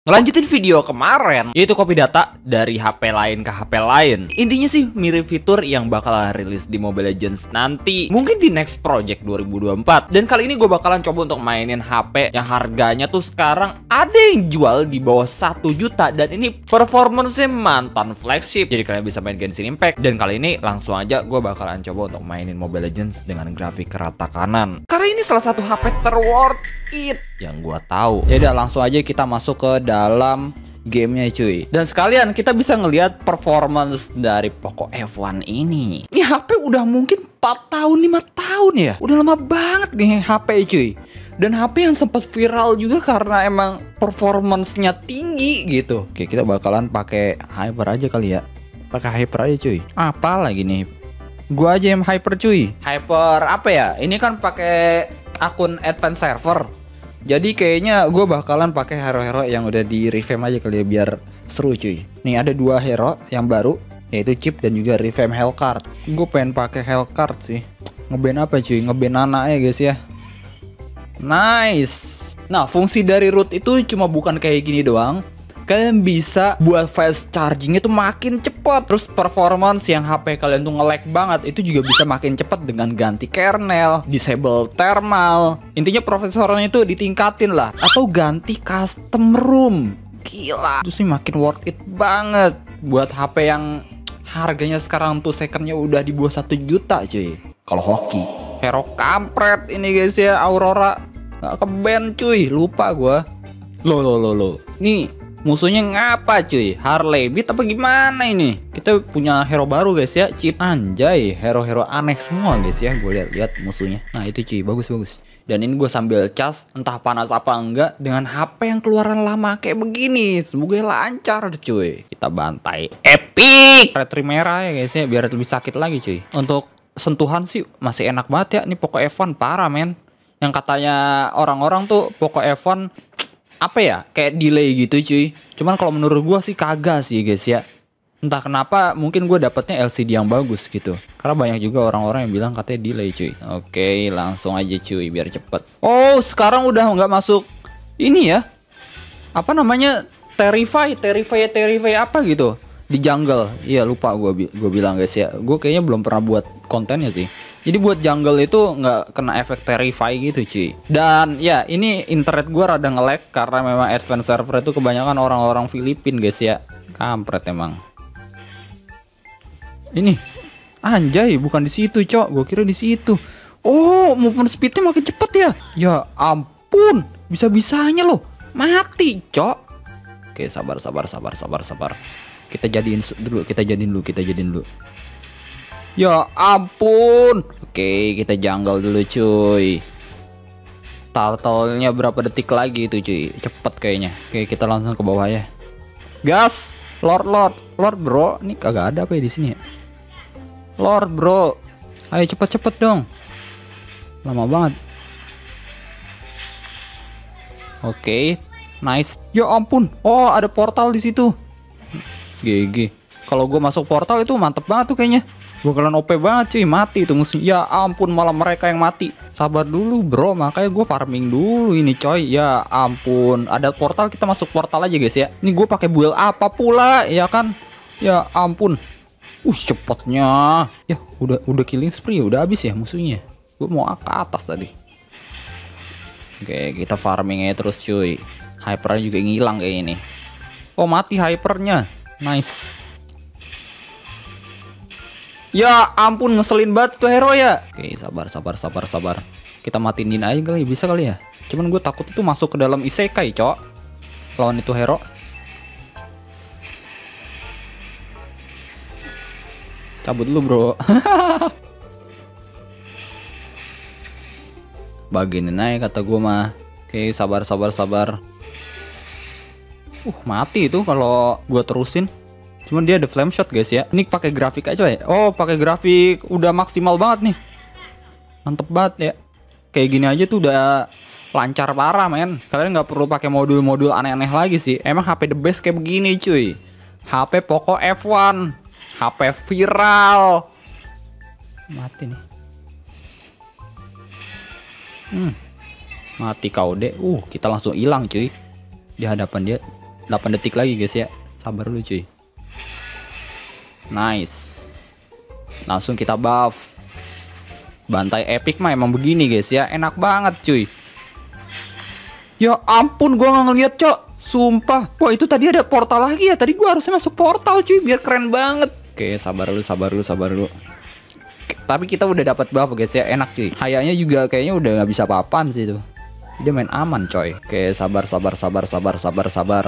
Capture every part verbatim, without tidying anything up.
Ngelanjutin video kemarin, yaitu copy data dari H P lain ke H P lain. Intinya sih mirip fitur yang bakal rilis di Mobile Legends nanti, mungkin di next project dua ribu dua puluh empat. Dan kali ini gue bakalan coba untuk mainin H P yang harganya tuh sekarang ada yang jual di bawah satu juta. Dan ini performance-nya mantan flagship, jadi kalian bisa main Genshin Impact. Dan kali ini langsung aja gue bakalan coba untuk mainin Mobile Legends dengan grafik rata kanan, karena ini salah satu H P terworth it yang gue tahu. Ya udah, langsung aja kita masuk ke dalam gamenya cuy. Dan sekalian kita bisa ngelihat performance dari Poco F satu ini. Ini H P udah mungkin empat tahun lima tahun ya. Udah lama banget nih H P cuy. Dan H P yang sempat viral juga karena emang performance-nya tinggi gitu. Oke, kita bakalan pakai Hyper aja kali ya. Pakai Hyper aja cuy. Apa lagi nih? Gua aja yang Hyper cuy. Hyper apa ya? Ini kan pakai akun Advance Server. Jadi kayaknya gue bakalan pakai hero-hero yang udah di revamp aja kali ya, biar seru cuy. Nih ada dua hero yang baru, yaitu Chip dan juga revamp Hellcard. Gue pengen pakai Hellcard sih. Ngeband apa cuy? Ngeband Nana ya guys ya. Nice. Nah, fungsi dari root itu cuma bukan kayak gini doang. Kalian bisa buat fast charging itu makin cepat. Terus performance yang H P kalian tuh nge-lag banget itu juga bisa makin cepat dengan ganti kernel, disable thermal. Intinya prosesornya itu ditingkatin lah, atau ganti custom ROM. Gila, itu sih makin worth it banget buat H P yang harganya sekarang tuh secondnya udah di bawah satu juta cuy. Kalau hoki hero kampret ini guys ya, Aurora nggak ke-ban cuy, lupa gua. Lo lo lo lo. Nih musuhnya ngapa cuy? Harley Beat apa gimana ini? Kita punya hero baru guys ya, Chip. Anjay, hero-hero aneh semua guys ya. Gue lihat-lihat musuhnya. Nah itu cuy, bagus-bagus. Dan ini gue sambil cas, entah panas apa enggak, dengan H P yang keluaran lama kayak begini. Semoga lancar cuy. Kita bantai epic retri merah ya guys ya, biar lebih sakit lagi cuy. Untuk sentuhan sih masih enak banget ya. Ini Poco F satu parah men. Yang katanya orang-orang tuh Poco F satu apa ya, kayak delay gitu cuy. Cuman kalau menurut gua sih kagak sih guys ya. Entah kenapa, mungkin gue dapetnya L C D yang bagus gitu. Karena banyak juga orang-orang yang bilang katanya delay cuy. Oke, langsung aja cuy biar cepet. Oh, sekarang udah nggak masuk ini ya, apa namanya, Terrify, Terrify, Terrify apa gitu di jungle. Iya lupa gue gue bilang guys ya. Gue kayaknya belum pernah buat kontennya sih. Jadi buat jungle itu nggak kena efek Terrify gitu cuy. Dan ya ini internet gue rada nge-lag karena memang Advance Server itu kebanyakan orang-orang Filipin guys ya. Kampret emang. Ini anjay, bukan di situ cok. Gue kira di situ. Oh, movement speednya makin cepet ya. Ya ampun, bisa-bisanya loh mati cok. Oke, sabar sabar sabar sabar sabar. Kita jadiin dulu, kita jadiin dulu, kita jadiin dulu. Ya ampun. Oke, kita jungle dulu cuy. Turtle-nya berapa detik lagi itu cuy? Cepet kayaknya. Oke, kita langsung ke bawah ya. Gas, Lord Lord, Lord bro. Ini kagak ada apa ya di sini ya? Lord bro, ayo cepet-cepet dong. Lama banget. Oke, nice. Ya ampun. Oh, ada portal di situ. G G. Kalau gue masuk portal itu mantep banget tuh kayaknya. Bakalan O P banget cuy, mati tuh musuh. Ya ampun, malah mereka yang mati. Sabar dulu bro, makanya gue farming dulu ini coy. Ya ampun, ada portal, kita masuk portal aja guys ya. Ini gue pakai build apa pula ya kan? Ya ampun. Uh, cepetnya. Ya udah udah killing spree, udah habis ya musuhnya. Gue mau ke atas tadi. Oke, kita farmingnya terus cuy. Hypernya juga ngilang kayak ini. Oh, mati hypernya. Nice. Ya ampun, ngeselin banget tuh hero ya. Oke, sabar sabar sabar sabar. Kita matiin aja kali, bisa kali ya. Cuman gue takut itu masuk ke dalam isekai cok, lawan itu hero. Cabut dulu bro. Bagian naik kata gue mah. Oke, sabar sabar sabar. Uh, mati itu kalau gue terusin. Cuman dia ada flame shot guys ya. Ini pakai grafik aja ya. Oh, pakai grafik udah maksimal banget nih. Mantep banget ya. Kayak gini aja tuh udah lancar parah men. Kalian nggak perlu pakai modul-modul aneh-aneh lagi sih. Emang H P the best kayak begini cuy. H P Poco F satu, H P viral. Mati nih. Hmm. Mati kau deh. Uh, kita langsung hilang cuy di hadapan dia. delapan detik lagi guys ya. Sabar dulu cuy. Nice. Langsung kita buff. Bantai epic mah emang begini guys ya. Enak banget cuy. Ya ampun, gua nggak ngeliat cok. Sumpah. Wah itu tadi ada portal lagi ya. Tadi gua harusnya masuk portal cuy, biar keren banget. Oke, sabar dulu, sabar dulu, sabar dulu. Tapi kita udah dapat buff guys ya, enak cuy. Hayanya juga kayaknya udah nggak bisa apa-apaan sih itu. Dia main aman coy. Oke, sabar, sabar, sabar, sabar, sabar, sabar.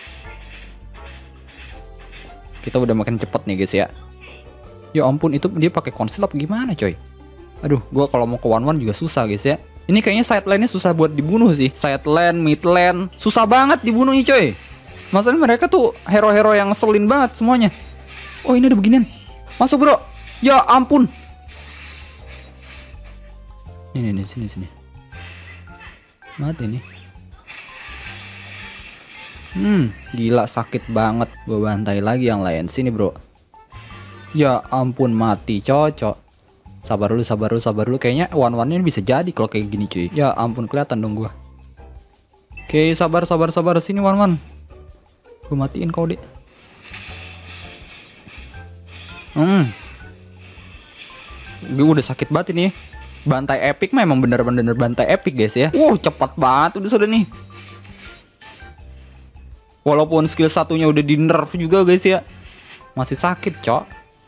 Kita udah makin cepet nih guys ya. Ya ampun, itu dia pakai konsel apa gimana coy? Aduh, gua kalau mau ke one one juga susah guys ya. Ini kayaknya side lane-nya susah buat dibunuh sih. Side lane, mid lane, susah banget dibunuhnya coy. Masalahnya mereka tuh hero-hero yang ngeselin banget semuanya. Oh ini ada beginian. Masuk bro. Ya ampun. Ini nih, sini sini. Mati nih. Hmm, gila sakit banget. Gue bantai lagi yang lain. Sini bro. Ya ampun, mati cocok. Sabar dulu, sabar dulu, sabar dulu. Kayaknya one-one-nya bisa jadi kalau kayak gini cuy. Ya ampun, kelihatan dong gua. Oke, sabar, sabar, sabar. Sini one-one. Gue matiin kau deh. Hmm. Gue udah sakit banget ini. Bantai epic mah emang bener-bener bantai epic guys ya. Wow, cepat banget udah sudah nih. Walaupun skill satunya udah di nerf juga guys ya, masih sakit cok.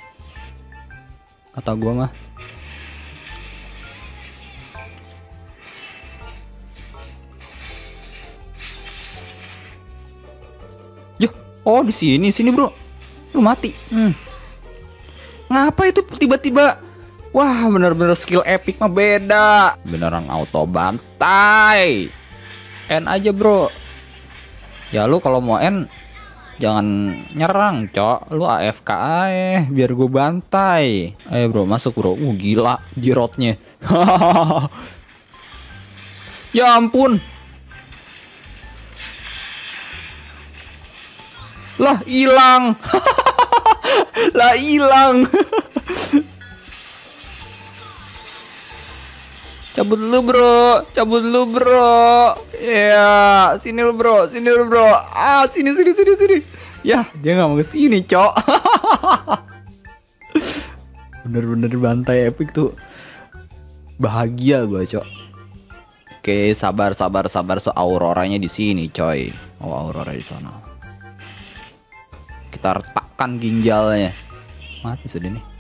Kata gua mah. Yo, oh di sini, sini bro. Lu mati. Hmm. Ngapa itu tiba-tiba? Wah, bener-bener skill epic mah beda. Beneran auto bantai. N aja bro. Ya lu kalau mau N jangan nyerang cok. Lu A F K aja biar gue bantai. Ayo bro, masuk bro. Uh gila jirotnya. Ya ampun. Lah hilang. Lah hilang. Cabut dulu bro, cabut dulu bro. Ya, sini lu bro, sini lu bro. Ah, sini sini sini sini. Ya, dia nggak mau ke sini, cok. Bener-bener bantai epic tuh. Bahagia gua, cok. Oke, sabar sabar sabar. So auroranya di sini, coy. Oh, aurora di sana. Kita retakkan ginjalnya. Mati sudah nih.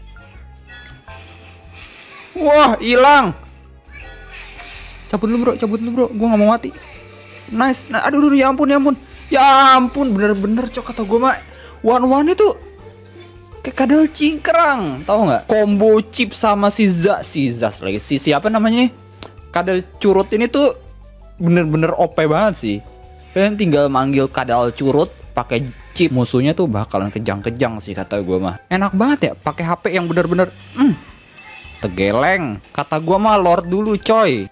Wah, hilang. Cabut dulu bro, cabut dulu bro, gue gak mau mati. Nice, nah, aduh, aduh, ya ampun, ya ampun. Ya ampun, bener-bener cok kata gue mah. One-one itu kayak kadal cingkrang, tahu nggak? Combo chip sama si Zas, si Zas lagi, si siapa namanya? Kadal curut ini tuh bener-bener O P banget sih. Kalian tinggal manggil kadal curut pakai chip, musuhnya tuh bakalan kejang-kejang sih kata gue mah. Enak banget ya, pakai H P yang bener-bener hmm, tegeleng. Kata gue mah lord dulu coy.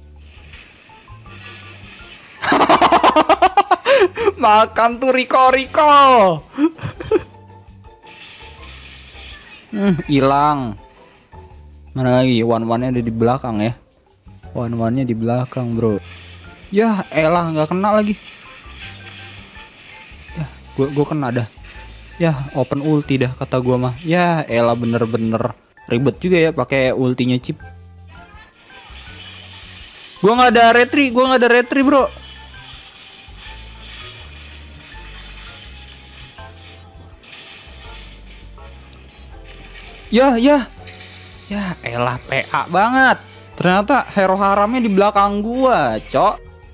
Makan tuh Riko-Riko. Hmm, hilang. Mana lagi? One-one-nya ada di belakang ya. One-one-nya di belakang, bro. Ya, elah nggak kena lagi. Ya, gua gua kena dah. Ya, open ulti dah kata gua mah. Ya, elah bener-bener ribet juga ya pakai ultinya chip. Gua nggak ada retri, gua nggak ada retri, bro. Ya, ya. Ya, elah P A banget. Ternyata hero haramnya di belakang gua, cok.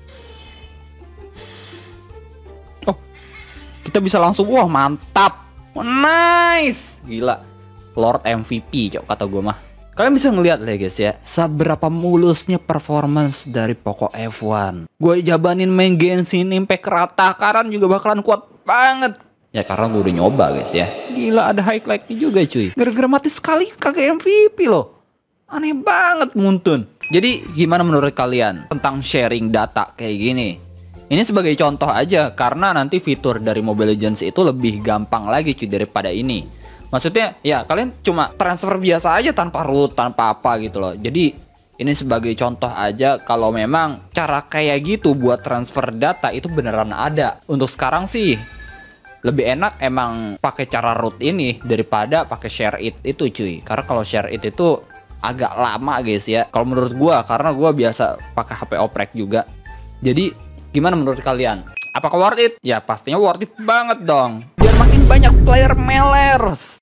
Oh. Kita bisa langsung, wah, mantap. Nice. Gila. Lord M V P, cok kata gua mah. Kalian bisa ngeliat lah guys ya, seberapa mulusnya performance dari Poco F satu. Gue jabanin main Genshin Impact rata, Karan juga bakalan kuat banget. Ya karena gue udah nyoba guys ya. Gila ada highlight-nya juga cuy. Gara-gara mati sekali kagak M V P loh. Aneh banget Muntun. Jadi gimana menurut kalian tentang sharing data kayak gini? Ini sebagai contoh aja, karena nanti fitur dari Mobile Legends itu lebih gampang lagi cuy daripada ini. Maksudnya ya kalian cuma transfer biasa aja tanpa root, tanpa apa gitu loh. Jadi Ini sebagai contoh aja kalau memang cara kayak gitu buat transfer data itu beneran ada. Untuk sekarang sih lebih enak emang pakai cara root ini daripada pakai share it itu cuy. Karena kalau share it itu agak lama guys ya. Kalau menurut gua, karena gua biasa pakai H P oprek juga. Jadi gimana menurut kalian? Apakah worth it? Ya pastinya worth it banget dong. Biar makin banyak player melers.